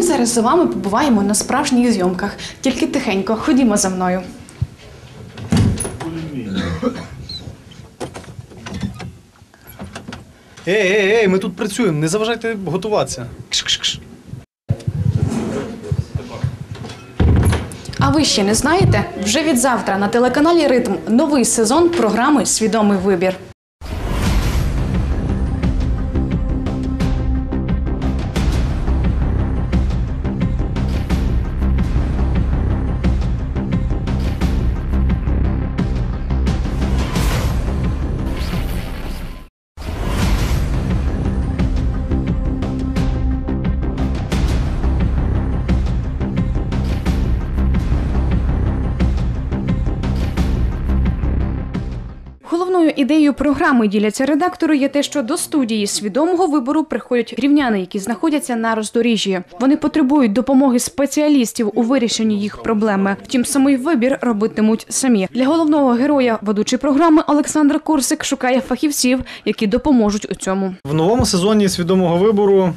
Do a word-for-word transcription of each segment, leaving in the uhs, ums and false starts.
ми зараз за вами побуваємо на справжніх зйомках. Тільки тихенько, ходімо за мною. Ей, ей, ей, ми тут працюємо, не заважайте готуватися. Кш-кш-кш. А ви ще не знаєте? Вже від завтра на телеканалі «Ритм» новий сезон програми «Свідомий вибір». Головною ідеєю програми, діляться редактори, є те, що до студії «Свідомого вибору» приходять рівняни, які знаходяться на роздоріжжі. Вони потребують допомоги спеціалістів у вирішенні їх проблеми. Втім, самий вибір робитимуть самі. Для головного героя ведучий програми Олександр Курсик шукає фахівців, які допоможуть у цьому. В новому сезоні «Свідомого вибору»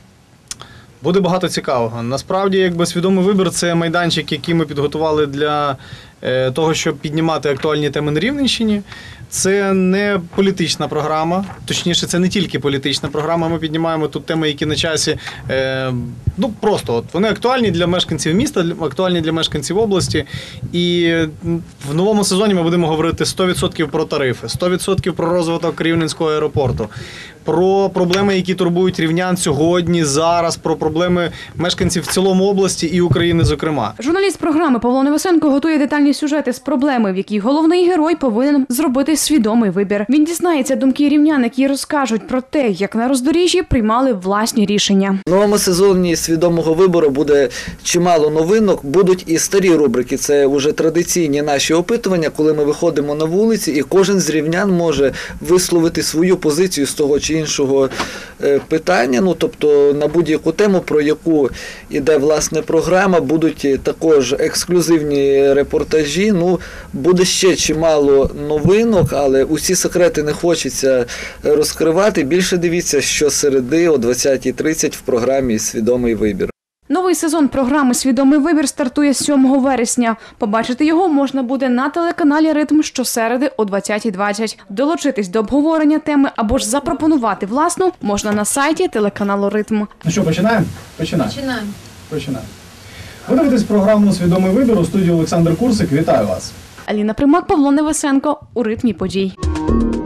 буде багато цікавого. Насправді, якби «Свідомий вибір» – це майданчик, який ми підготували для е, того, щоб піднімати актуальні теми на Рівненщині. Це не політична програма, точніше, це не тільки політична програма. Ми піднімаємо тут теми, які на часі, е, ну просто от вони актуальні для мешканців міста, актуальні для мешканців області. І в новому сезоні ми будемо говорити сто відсотків про тарифи, сто відсотків про розвиток Рівненського аеропорту, про проблеми, які турбують рівнян сьогодні, зараз, про проблеми мешканців в цілому області і України, зокрема. Журналіст програми Павло Невесенко готує детальні сюжети з проблеми, в якій головний герой повинен зробити свідомий вибір. Він дізнається думки рівнян, які розкажуть про те, як на роздоріжжі приймали власні рішення. В новому сезоні «Свідомого вибору» буде чимало новинок, будуть і старі рубрики. Це вже традиційні наші опитування, коли ми виходимо на вулиці і кожен з рівнян може висловити свою позицію з того чи іншого питання, ну тобто на будь-яку тему, про яку йде власне програма, будуть також ексклюзивні репортажі, ну буде ще чимало новинок, але усі секрети не хочеться розкривати. Більше дивіться щосереди о двадцятій тридцять в програмі «Свідомий вибір». Новий сезон програми «Свідомий вибір» стартує сьомого вересня. Побачити його можна буде на телеканалі «Ритм» щосереди о двадцятій двадцять. Долучитись до обговорення теми або ж запропонувати власну можна на сайті телеканалу «Ритм». Ну що, починаємо? Починаємо. Починаємо. Починаємо. Ви дивитесь програму «Свідомий вибір», у студії Олександр Курсик. Вітаю вас. Аліна Примак, Павло Невесенко. У ритмі подій.